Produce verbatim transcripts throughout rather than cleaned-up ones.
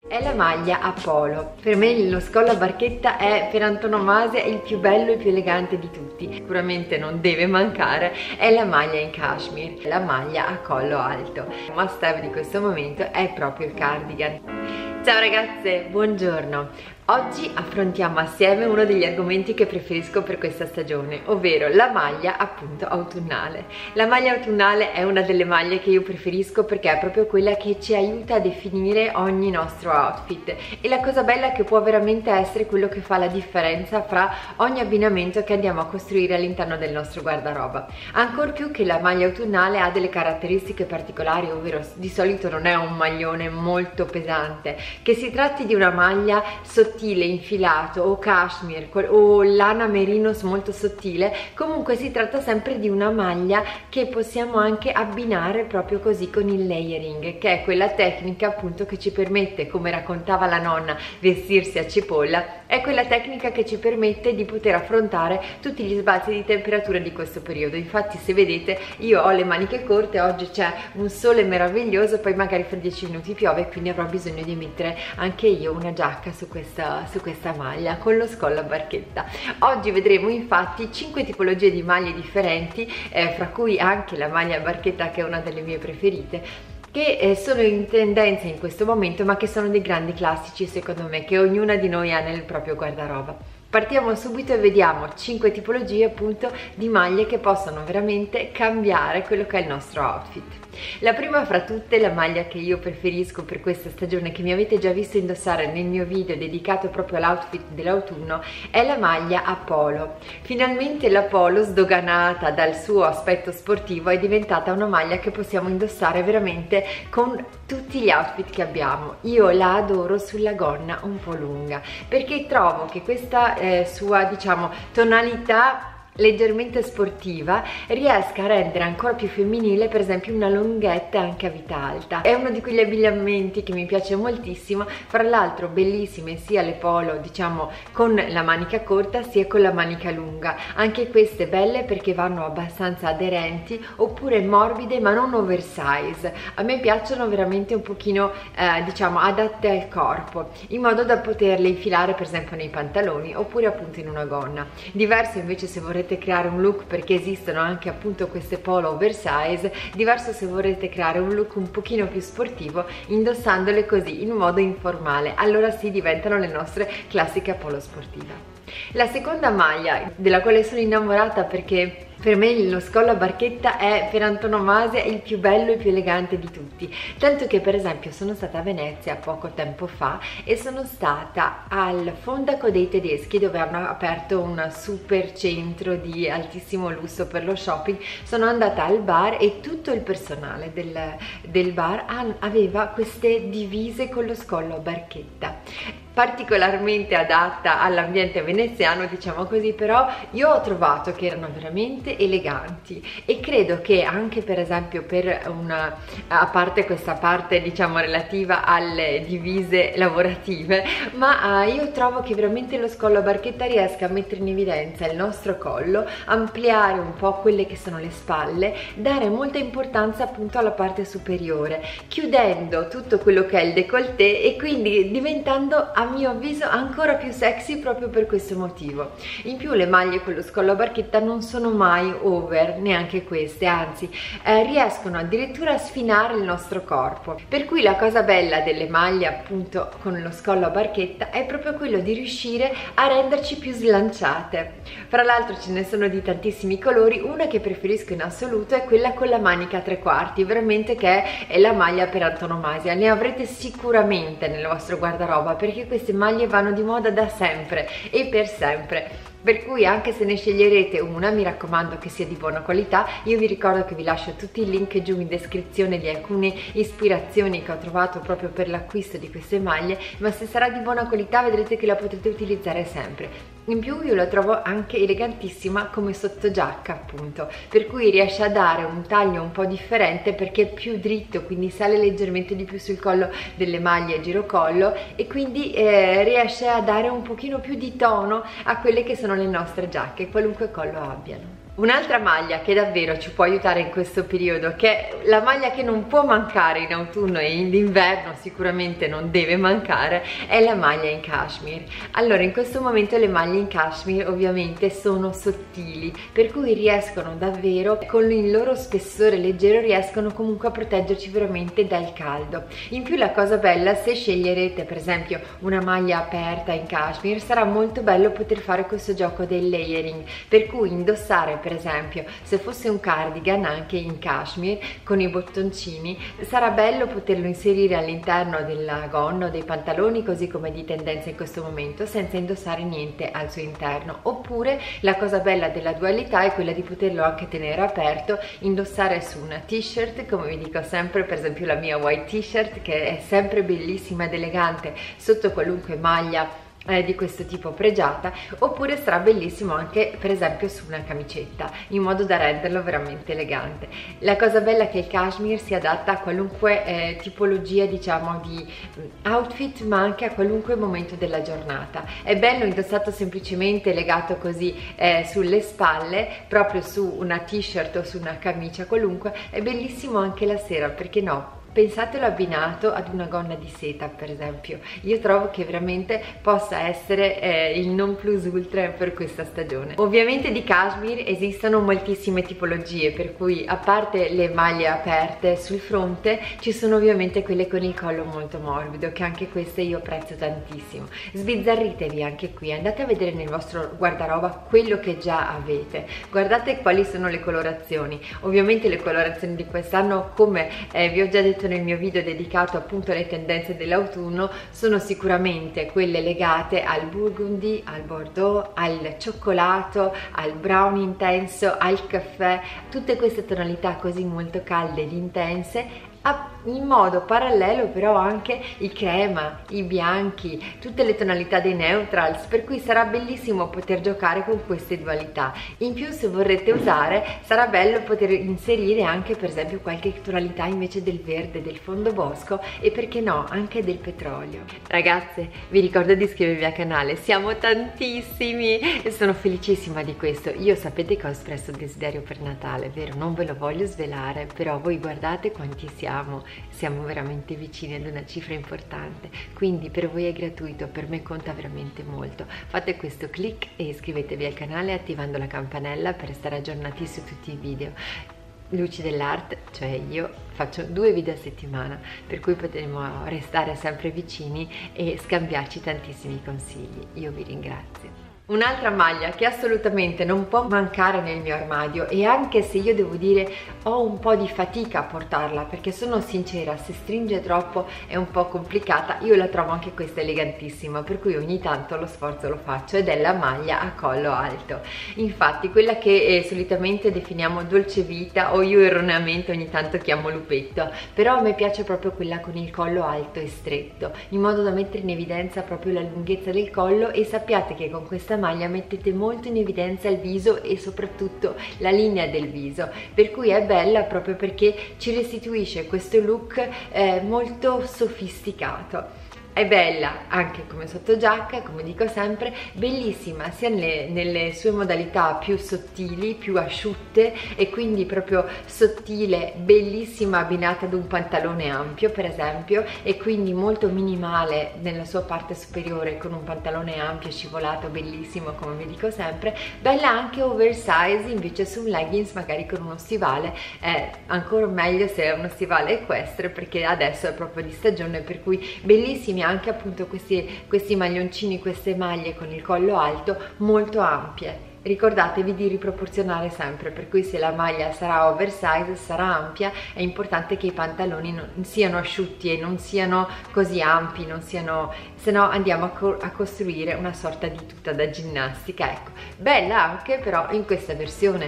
È la maglia a polo. Per me lo scollo a barchetta è per antonomasia il più bello e più elegante di tutti. Sicuramente non deve mancare, è la maglia in cashmere, la maglia a collo alto. Il must have di questo momento è proprio il cardigan. Ciao ragazze, buongiorno! Oggi affrontiamo assieme uno degli argomenti che preferisco per questa stagione, ovvero la maglia appunto autunnale. La maglia autunnale è una delle maglie che io preferisco perché è proprio quella che ci aiuta a definire ogni nostro outfit, e la cosa bella è che può veramente essere quello che fa la differenza fra ogni abbinamento che andiamo a costruire all'interno del nostro guardaroba. Ancor più che la maglia autunnale ha delle caratteristiche particolari, ovvero di solito non è un maglione molto pesante, che si tratti di una maglia sottile, infilato o cashmere o lana merinos molto sottile, comunque si tratta sempre di una maglia che possiamo anche abbinare proprio così con il layering, che è quella tecnica appunto che ci permette, come raccontava la nonna, vestirsi a cipolla. È quella tecnica che ci permette di poter affrontare tutti gli sbalzi di temperatura di questo periodo. Infatti, se vedete, io ho le maniche corte, oggi c'è un sole meraviglioso, poi magari fra dieci minuti piove, quindi avrò bisogno di mettere anche io una giacca su questa, su questa maglia con lo scollo a barchetta. Oggi vedremo infatti cinque tipologie di maglie differenti, eh, fra cui anche la maglia a barchetta, che è una delle mie preferite, che eh, sono in tendenza in questo momento, ma che sono dei grandi classici secondo me, che ognuna di noi ha nel proprio guardaroba. Partiamo subito e vediamo cinque tipologie appunto di maglie che possono veramente cambiare quello che è il nostro outfit. La prima fra tutte, la maglia che io preferisco per questa stagione, che mi avete già visto indossare nel mio video dedicato proprio all'outfit dell'autunno, è la maglia a polo. Finalmente la polo, sdoganata dal suo aspetto sportivo, è diventata una maglia che possiamo indossare veramente con tutti gli outfit che abbiamo. Io la adoro sulla gonna un po' lunga, perché trovo che questa eh, sua, diciamo, tonalità leggermente sportiva riesca a rendere ancora più femminile per esempio una longhetta anche a vita alta. È uno di quegli abbigliamenti che mi piace moltissimo, fra l'altro bellissime sia le polo diciamo con la manica corta sia con la manica lunga, anche queste belle perché vanno abbastanza aderenti oppure morbide ma non oversize. A me piacciono veramente un pochino eh, diciamo adatte al corpo, in modo da poterle infilare per esempio nei pantaloni oppure appunto in una gonna. Diverso invece se vorrete creare un look, perché esistono anche appunto queste polo oversize, diverso se vorrete creare un look un pochino più sportivo indossandole così in modo informale, allora sì diventano le nostre classiche polo sportiva. La seconda maglia della quale sono innamorata, perché per me lo scollo a barchetta è per antonomasia il più bello e più elegante di tutti, tanto che per esempio sono stata a Venezia poco tempo fa e sono stata al Fondaco dei Tedeschi, dove hanno aperto un super centro di altissimo lusso per lo shopping. Sono andata al bar e tutto il personale del, del bar aveva queste divise con lo scollo a barchetta, particolarmente adatta all'ambiente veneziano diciamo così, però io ho trovato che erano veramente eleganti e credo che anche per esempio per una, a parte questa parte diciamo relativa alle divise lavorative, ma uh, io trovo che veramente lo scollo a barchetta riesca a mettere in evidenza il nostro collo, ampliare un po' quelle che sono le spalle, dare molta importanza appunto alla parte superiore, chiudendo tutto quello che è il décolleté e quindi diventando a mio avviso ancora più sexy proprio per questo motivo. In più le maglie con lo scollo a barchetta non sono mai over, neanche queste, anzi eh, riescono addirittura a sfinare il nostro corpo, per cui la cosa bella delle maglie appunto con lo scollo a barchetta è proprio quello di riuscire a renderci più slanciate. Fra l'altro ce ne sono di tantissimi colori, una che preferisco in assoluto è quella con la manica a tre quarti, veramente che è la maglia per antonomasia. Ne avrete sicuramente nel vostro guardaroba perché queste maglie vanno di moda da sempre e per sempre. Per cui anche se ne sceglierete una, mi raccomando che sia di buona qualità. Io vi ricordo che vi lascio tutti i link giù in descrizione di alcune ispirazioni che ho trovato proprio per l'acquisto di queste maglie, ma se sarà di buona qualità vedrete che la potrete utilizzare sempre. In più io la trovo anche elegantissima come sottogiacca appunto, per cui riesce a dare un taglio un po' differente perché è più dritto, quindi sale leggermente di più sul collo delle maglie a girocollo e quindi eh, riesce a dare un pochino più di tono a quelle che sono le nostre giacche, qualunque collo abbiano. Un'altra maglia che davvero ci può aiutare in questo periodo, che è la maglia che non può mancare in autunno e in inverno, sicuramente non deve mancare, è la maglia in cashmere. Allora, in questo momento le maglie in cashmere ovviamente sono sottili, per cui riescono davvero, con il loro spessore leggero, riescono comunque a proteggerci veramente dal caldo. In più la cosa bella, se sceglierete per esempio una maglia aperta in cashmere, sarà molto bello poter fare questo gioco del layering, per cui indossare per esempio, se fosse un cardigan anche in cashmere con i bottoncini, sarà bello poterlo inserire all'interno della gonna o dei pantaloni, così come di tendenza in questo momento, senza indossare niente al suo interno. Oppure la cosa bella della dualità è quella di poterlo anche tenere aperto, indossare su una t-shirt, come vi dico sempre, per esempio la mia white t-shirt, che è sempre bellissima ed elegante sotto qualunque maglia Eh, di questo tipo pregiata, oppure sarà bellissimo anche per esempio su una camicetta, in modo da renderlo veramente elegante. La cosa bella è che il cashmere si adatta a qualunque eh, tipologia, diciamo, di outfit, ma anche a qualunque momento della giornata. È bello indossato semplicemente legato così eh, sulle spalle, proprio su una t-shirt o su una camicia qualunque. È bellissimo anche la sera, perché no? Pensatelo abbinato ad una gonna di seta per esempio. Io trovo che veramente possa essere eh, il non plus ultra per questa stagione. Ovviamente di cashmere esistono moltissime tipologie, per cui a parte le maglie aperte sul fronte ci sono ovviamente quelle con il collo molto morbido, che anche queste io apprezzo tantissimo. Sbizzarritevi anche qui, andate a vedere nel vostro guardaroba quello che già avete, guardate quali sono le colorazioni. Ovviamente le colorazioni di quest'anno, come eh, vi ho già detto nel mio video dedicato appunto alle tendenze dell'autunno, sono sicuramente quelle legate al burgundy, al bordeaux, al cioccolato, al brown intenso, al caffè, tutte queste tonalità così molto calde ed intense. In modo parallelo però anche i crema, i bianchi, tutte le tonalità dei neutrals, per cui sarà bellissimo poter giocare con queste dualità. In più, se vorrete usare, sarà bello poter inserire anche per esempio qualche tonalità invece del verde, del fondo bosco e perché no anche del petrolio. Ragazze, vi ricordo di iscrivervi al canale, siamo tantissimi e sono felicissima di questo. Io sapete che ho espresso un desiderio per Natale, vero? Non ve lo voglio svelare, però voi guardate quanti siamo. Siamo veramente vicini ad una cifra importante, quindi per voi è gratuito, per me conta veramente molto. Fate questo click e iscrivetevi al canale attivando la campanella per restare aggiornati su tutti i video. Luci dell'Art, cioè io, faccio due video a settimana, per cui potremo restare sempre vicini e scambiarci tantissimi consigli. Io vi ringrazio. Un'altra maglia che assolutamente non può mancare nel mio armadio, e anche se io devo dire ho un po' di fatica a portarla, perché sono sincera, se stringe troppo è un po' complicata, io la trovo anche questa elegantissima, per cui ogni tanto lo sforzo lo faccio, ed è la maglia a collo alto. Infatti quella che eh, solitamente definiamo dolce vita, o io erroneamente ogni tanto chiamo lupetto, però a me piace proprio quella con il collo alto e stretto, in modo da mettere in evidenza proprio la lunghezza del collo, e sappiate che con questa maglia mettete molto in evidenza il viso e soprattutto la linea del viso, per cui è bella proprio perché ci restituisce questo look eh, molto sofisticato. È bella anche come sottogiacca, come dico sempre, bellissima sia nelle, nelle sue modalità più sottili, più asciutte, e quindi proprio sottile, bellissima abbinata ad un pantalone ampio per esempio, e quindi molto minimale nella sua parte superiore con un pantalone ampio scivolato, bellissimo come vi dico sempre. Bella anche oversize invece su un leggings, magari con uno stivale, è ancora meglio se è uno stivale equestre, perché adesso è proprio di stagione, per cui bellissimi anche appunto questi, questi maglioncini, queste maglie con il collo alto molto ampie. Ricordatevi di riproporzionare sempre, per cui se la maglia sarà oversize, sarà ampia, è importante che i pantaloni non siano asciutti e non siano così ampi, non siano, se no andiamo a, co a costruire una sorta di tuta da ginnastica. Ecco, bella anche però in questa versione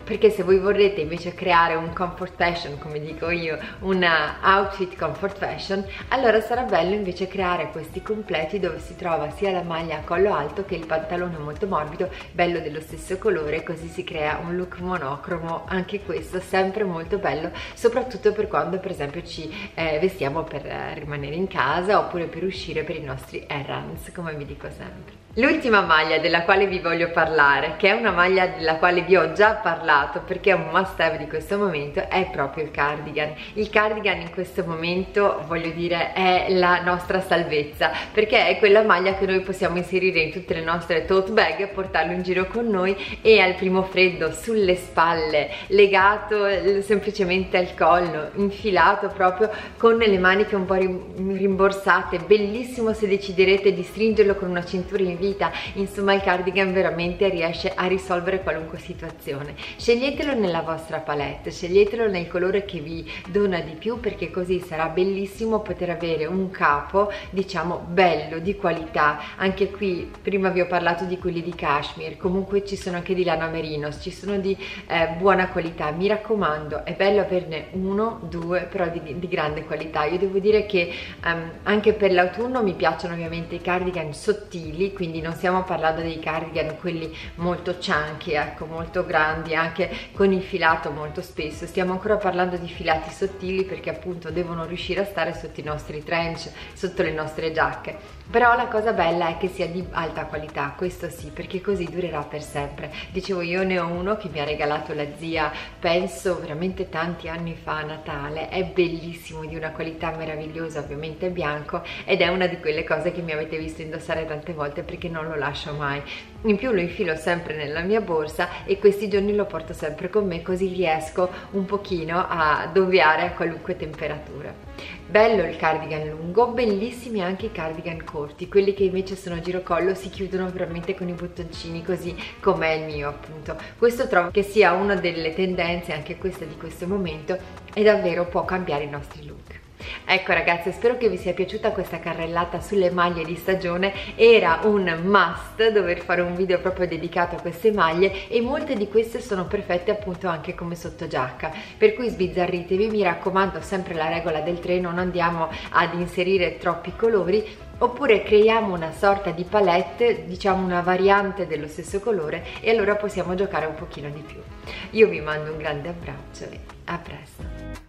perché se voi vorrete invece creare un comfort fashion, come dico io, una outfit comfort fashion, allora sarà bello invece creare questi completi dove si trova sia la maglia a collo alto che il pantalone molto morbido, bello dello stesso colore, così si crea un look monocromo, anche questo sempre molto bello, soprattutto per quando per esempio ci eh, vestiamo per eh, rimanere in casa oppure per uscire per i nostri errands, come vi dico sempre. L'ultima maglia della quale vi voglio parlare, che è una maglia della quale vi ho già parlato perché è un must have di questo momento, è proprio il cardigan. Il cardigan in questo momento, voglio dire, è la nostra salvezza, perché è quella maglia che noi possiamo inserire in tutte le nostre tote bag, portarlo in giro con noi e al primo freddo sulle spalle, legato semplicemente al collo, infilato proprio con le maniche un po' rimborsate, bellissimo se deciderete di stringerlo con una cintura in vita. Insomma, il cardigan veramente riesce a risolvere qualunque situazione. Sceglietelo nella vostra palette, sceglietelo nel colore che vi dona di più, perché così sarà bellissimo poter avere un capo, diciamo, bello, di qualità. Anche qui prima vi ho parlato di quelli di cashmere, comunque ci sono anche di lana merino, ci sono di eh, buona qualità. Mi raccomando, è bello averne uno, due, però di, di grande qualità. Io devo dire che um, anche per l'autunno mi piacciono ovviamente i cardigan sottili, quindi non stiamo parlando dei cardigan quelli molto chunky, ecco, molto grandi, anche con il filato molto spesso. Stiamo ancora parlando di filati sottili perché appunto devono riuscire a stare sotto i nostri trench, sotto le nostre giacche. Però la cosa bella è che sia di alta qualità, questo sì, perché così durerà per sempre. Dicevo, io ne ho uno che mi ha regalato la zia, penso veramente tanti anni fa a Natale, è bellissimo, di una qualità meravigliosa, ovviamente è bianco, ed è una di quelle cose che mi avete visto indossare tante volte perché non lo lascio mai. In più lo infilo sempre nella mia borsa e questi giorni lo porto sempre con me, così riesco un pochino a dovviare a qualunque temperatura. Bello il cardigan lungo, bellissimi anche i cardigan corti, quelli che invece sono girocollo, si chiudono veramente con i bottoncini, così com'è il mio appunto. Questo trovo che sia una delle tendenze, anche questa di questo momento, e davvero può cambiare i nostri look. Ecco ragazzi, spero che vi sia piaciuta questa carrellata sulle maglie di stagione. Era un must dover fare un video proprio dedicato a queste maglie, e molte di queste sono perfette appunto anche come sottogiacca, per cui sbizzarritevi. Mi raccomando, sempre la regola del tre, non andiamo ad inserire troppi colori, oppure creiamo una sorta di palette, diciamo una variante dello stesso colore, e allora possiamo giocare un pochino di più. Io vi mando un grande abbraccio e a presto.